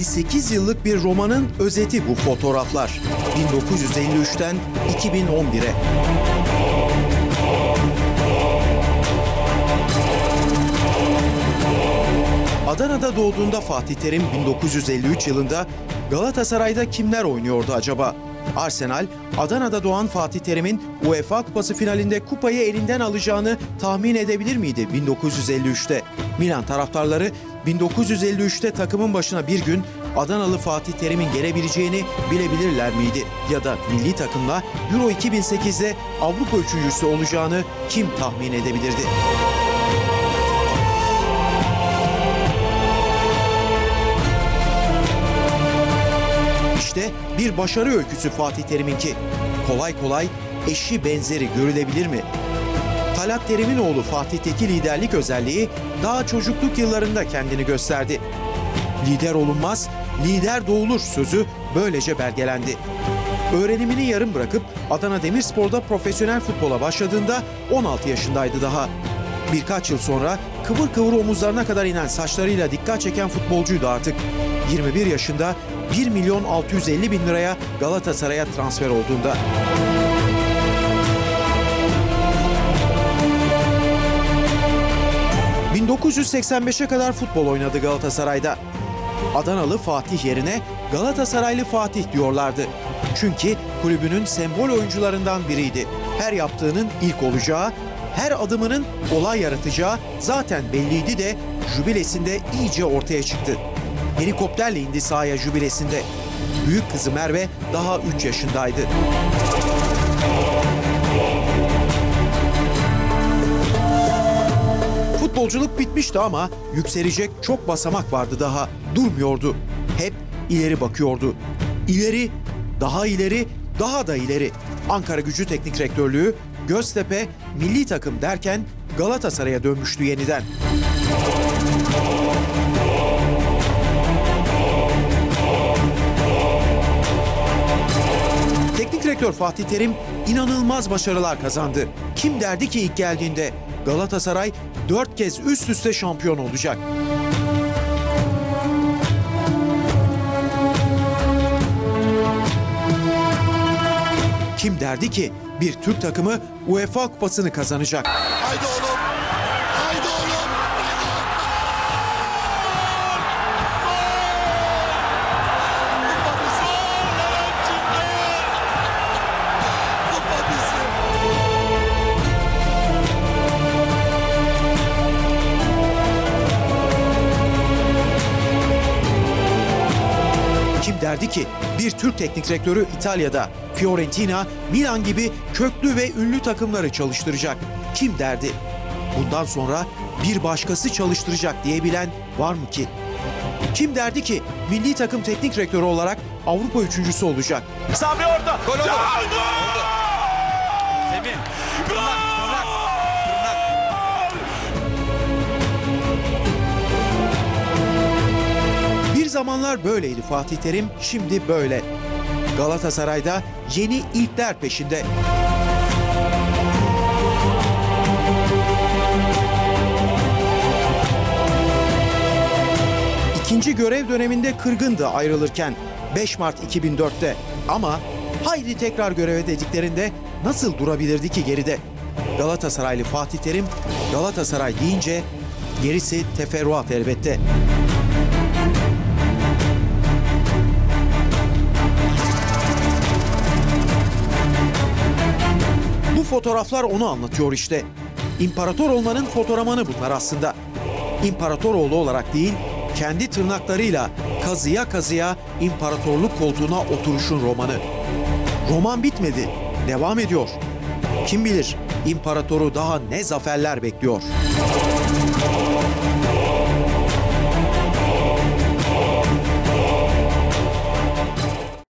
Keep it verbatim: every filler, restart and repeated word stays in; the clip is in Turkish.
elli sekiz yıllık bir romanın özeti bu fotoğraflar. bin dokuz yüz elli üçten iki bin on bire. Adana'da doğduğunda Fatih Terim bin dokuz yüz elli üç yılında Galatasaray'da kimler oynuyordu acaba? Arsenal, Adana'da doğan Fatih Terim'in UEFA Kupası finalinde kupayı elinden alacağını tahmin edebilir miydi bin dokuz yüz elli üçte? Milan taraftarları bin dokuz yüz elli üçte takımın başına bir gün Adanalı Fatih Terim'in gelebileceğini bilebilirler miydi? Ya da milli takımla Euro iki bin sekizde Avrupa üçüncüsü olacağını kim tahmin edebilirdi? İşte bir başarı öyküsü Fatih Terim'inki. Kolay kolay eşi benzeri görülebilir mi? Talat Terim'in oğlu Fatih'teki liderlik özelliği daha çocukluk yıllarında kendini gösterdi. Lider olunmaz, lider doğulur sözü böylece belgelendi. Öğrenimini yarım bırakıp Adana Demirspor'da profesyonel futbola başladığında on altı yaşındaydı daha. Birkaç yıl sonra kıvır kıvır omuzlarına kadar inen saçlarıyla dikkat çeken futbolcuydu artık. yirmi bir yaşında bir milyon altı yüz elli bin liraya Galatasaray'a transfer olduğunda. bin dokuz yüz seksen beşe kadar futbol oynadı Galatasaray'da. Adanalı Fatih yerine Galatasaraylı Fatih diyorlardı. Çünkü kulübünün sembol oyuncularından biriydi. Her yaptığının ilk olacağı, her adımının olay yaratacağı zaten belliydi de jübilesinde iyice ortaya çıktı. Helikopterle indi sahaya jübilesinde. Büyük kızı Merve daha üç yaşındaydı. Futbolculuk bitmişti ama yükselecek çok basamak vardı daha. Durmuyordu. Hep ileri bakıyordu. İleri, daha ileri, daha da ileri. Ankara-Gücü Teknik Direktörlüğü, Göztepe, milli takım derken Galatasaray'a dönmüştü yeniden. Teknik direktör Fatih Terim inanılmaz başarılar kazandı. Kim derdi ki ilk geldiğinde Galatasaray dört kez üst üste şampiyon olacak. Kim derdi ki bir Türk takımı UEFA Kupası'nı kazanacak. Haydi oğlum! Haydi oğlum! Kim derdi ki bir Türk teknik direktörü İtalya'da Fiorentina, Milan gibi köklü ve ünlü takımları çalıştıracak? Kim derdi? Bundan sonra bir başkası çalıştıracak diyebilen var mı ki? Kim derdi ki milli takım teknik direktörü olarak Avrupa üçüncüsü olacak? Sabri orada. Gol oldu. Oldu. Semih. Tırnak, tırnak, tırnak. Bir zamanlar böyleydi Fatih Terim, şimdi böyle. Galatasaray'da yeni ilkler peşinde. İkinci görev döneminde kırgındı ayrılırken beş Mart iki bin dörtte. Ama haydi tekrar göreve dediklerinde nasıl durabilirdi ki geride? Galatasaraylı Fatih Terim, Galatasaray deyince gerisi teferruat elbette. Bu fotoğraflar onu anlatıyor işte. İmparator olmanın fotoğramanı bunlar aslında. İmparatoroğlu olarak değil, kendi tırnaklarıyla kazıya kazıya imparatorluk koltuğuna oturuşun romanı. Roman bitmedi, devam ediyor. Kim bilir imparatoru daha ne zaferler bekliyor.